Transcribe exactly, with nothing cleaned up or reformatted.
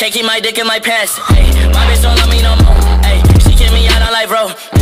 Can't keep my dick in my pants. Hey, my bitch don't love me no more. Hey, she kick me out on life, bro.